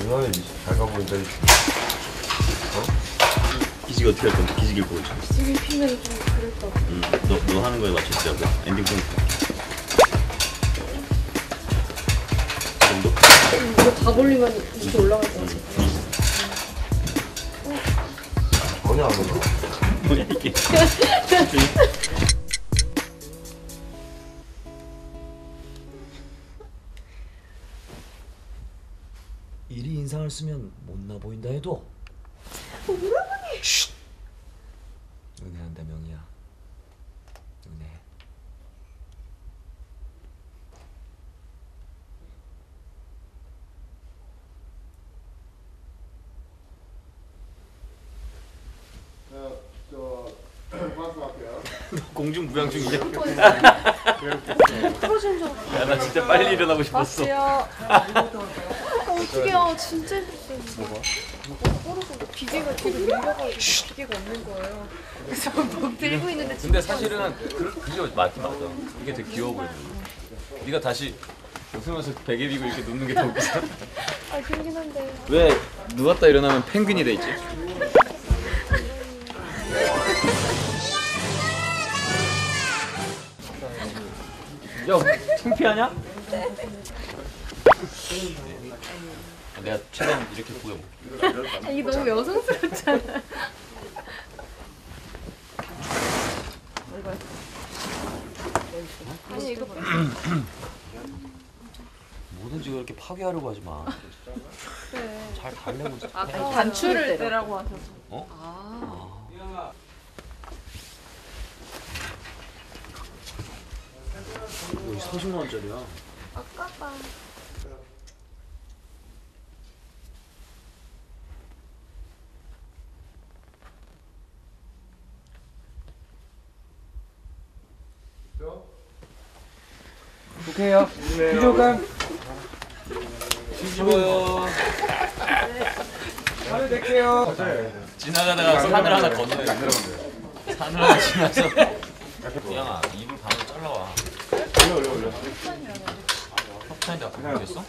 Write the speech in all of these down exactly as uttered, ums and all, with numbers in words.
얼마나 밝아 보인다. 어? 기지개 어떻게 할 건데? 기지개를 보여줘. 기지개 피면 좀 그럴 것 같아. 응. 너, 너 하는 거에 맞춰주자고. 엔딩 포인트. 이 정도? 응, 이거 다 돌리면 이렇게 올라갈 것 같아. 전혀 안 올라. 뭐야 이게? 이리 인상을 쓰면 못나 보인다 해도 오라버니! 쉿! 은혜한다 명이야. 은혜. 공중부양 중이냐? 풀어진 줄 알았어. 야, 나 진짜 빨리 일어나고 싶었어. 맞지요? 어떡해요. 진짜 힘들었어요. 뭐가? 어, 기계가 되게 밀려가지고 기계가 없는 거예요. 그래서 막 들고 있는데 근데 사실은 그, 그게 맞긴 맞아. 이게 되게 귀여워 보여. 네가 다시 웃으면서 베개 비고 이렇게 눕는 게 더 웃기잖아. 아, 그러긴 한데. 왜 누웠다 일어나면 펭귄이 돼 있지? 야, 창피하냐? 내가 최대한 이렇게 보여볼게. 아, 이게 너무 여성스럽잖아. 아니 이거 봐. 뭐든지 그렇게 파괴하려고 하지 마. 그래. 잘 달래고. 아, 단추를 떼라고 하셔서. 어? 아. 이거 사십만 원짜리야. 아깝다. 오케이요. 비교감. 뒤집어요. 하늘 낼게요. 지나가다가 산을 하나 건너야 돼. 산을 하나 지나서. 양아, 이불 반으로 잘라와. 올려 올려 올려. 협찬인데 아까 모르겠어?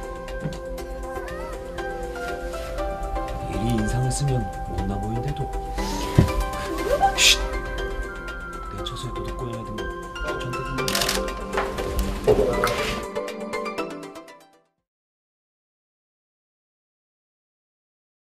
이리 인상을 쓰면 못나 보인데도